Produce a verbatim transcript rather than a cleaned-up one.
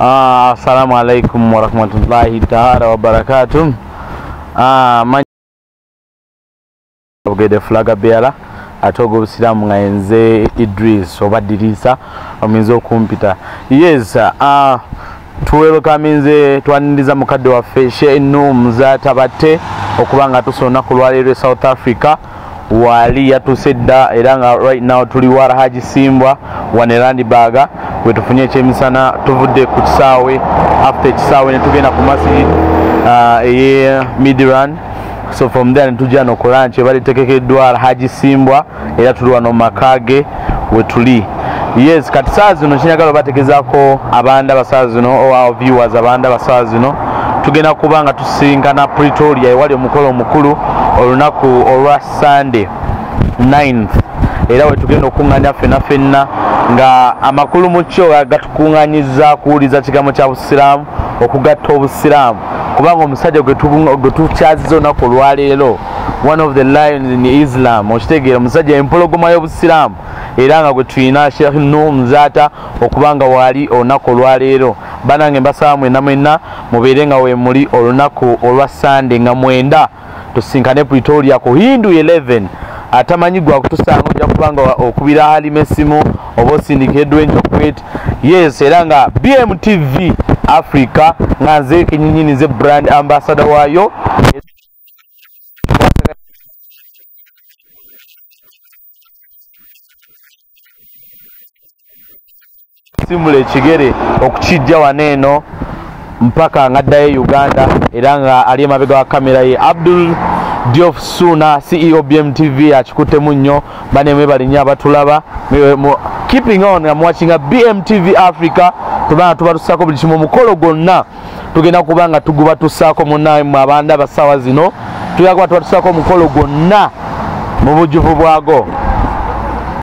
Ah, assalamu alaikum wa rahmatullahi ta'ala wa barakatuh. Ah, man ogede flaga beala atogo busilamu nga enze Idris obadirisa ominzo kumpita. Yes, ah tuwelo kaminze twandiza mukadde wa Sheikh Nooh Muzata batte okubanga tusona kulwalire South Africa wali yatusedda era nga right now tuli wara haji simbwa wanerandi baga wetufunye chemisana tuvudde ku kisaawe after kisaawe ne tugenda ku masjid uh, ye midran. So from there ntujja no kulanche bali tekekeddwa haji simbwa era tuli wano makage wetuli. Yes, kati saa zino kinyagala bategezaako abanda basaa zino owa viewers abanda basaa zino tugenda kubanga tusingana Pretoria ewali omukolo omukulu olunaku olwa Sunday ninth era we tugenda okunganya fena fena nga amakulu mucho gatukunganyiza kuuliza kigambo kya Busiraamu okugatta Obusiraamu kubanga omusajja gwe tukyaziza olunaku olwaleero one of the lions in Islam okitegeera omusajja empologoma y'Obusiraamu era nga gwe tuyina Sheikh Nooh Muzata okubanga wali olunaku olwaleero. Banange mbasaba mwena mwena mubeere nga we muli olunaku olwa Sunday nga mwenda tusinkane Pretoria ku Hindu eleven atamanyi gwa kutusanga ojja kubanga okubira hali mesimu oba osindikiddwa enjokwet. Yes, era nga B M T V Africa nga nze Kinyinyini ze brand ambassador waayo simule ekigere okukijja waneeno mpaka ngaddayo Uganda era nga ali emabega wa kamera ye Abdul Diof Suna C E O B M T V akikutte munnyo banemwe balinnya abatulaba keeping on nga mwachinga B M T V Africa tubanga tuba tusaako buli kimu omukolo gwonna tugenda kubanga tuguba tusaako munnaye mu abanda basawa zino tuyakuba tuba tusaako omukolo gwonna mu bujjuvu bwago